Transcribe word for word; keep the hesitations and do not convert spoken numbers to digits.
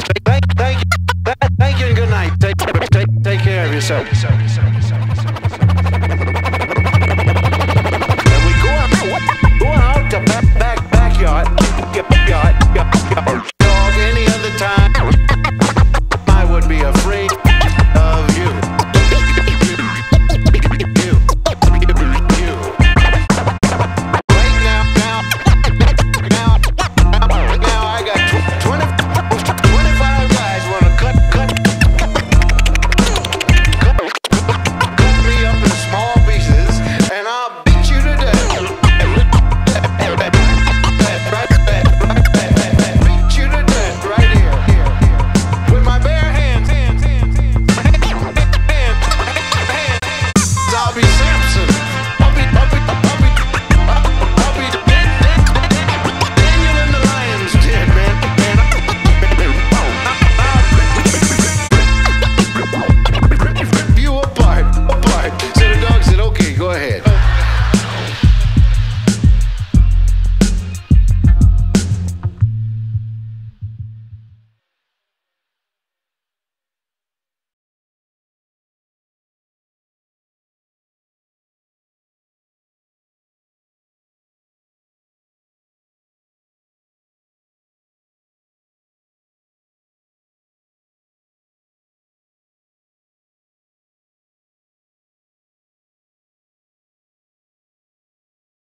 Thank, thank, thank, thank you and good night. Take, take, take care of yourself. And we go out, go out to back, back, backyard, backyard.